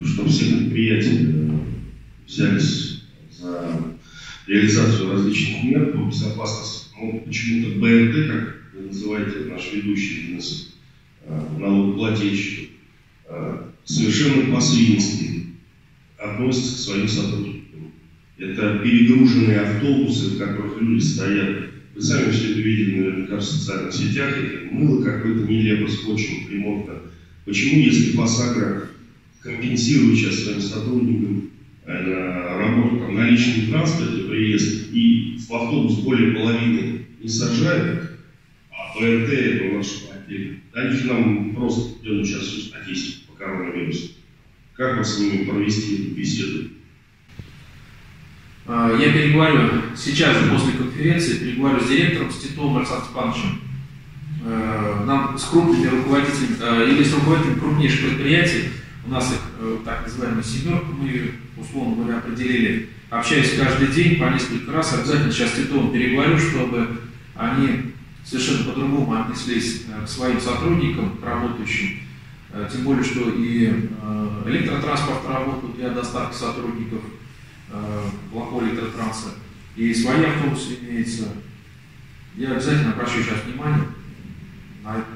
что все предприятия взялись за реализацию различных мер по безопасности. Но почему-то БРТ, как вы называете наш ведущий бизнес, налогоплательщик, совершенно по-свински относится к своим сотрудникам. Это перегруженные автобусы, в которых люди стоят. Вы сами все это видели наверняка в социальных сетях. Это мыло какое-то нелепо, скотчем примотано. Почему, если Фосагро компенсирует сейчас своим сотрудникам работу там, на личном транспорте, приезд, и в автобус более половины не сажают, а БРТ это наша потеря. Дайте нам просто делают сейчас всю статистику по коронавирусу. Как вы с ними провести эту беседу? Я переговорю сейчас же после конференции, переговорю с директором, с Титовым Александром Степановичем, нам с крупными руководителями, или с руководителями крупнейших предприятий, у нас их так называемая семерка, мы, условно говоря, определили, общаюсь каждый день по несколько раз, обязательно сейчас с Титовым переговорю, чтобы они совершенно по-другому отнеслись к своим сотрудникам, к работающим, тем более, что и электротранспорт работает для доставки сотрудников, Локойл Электротранса, и свои автобусы имеются. Я обязательно обращу сейчас внимание на это.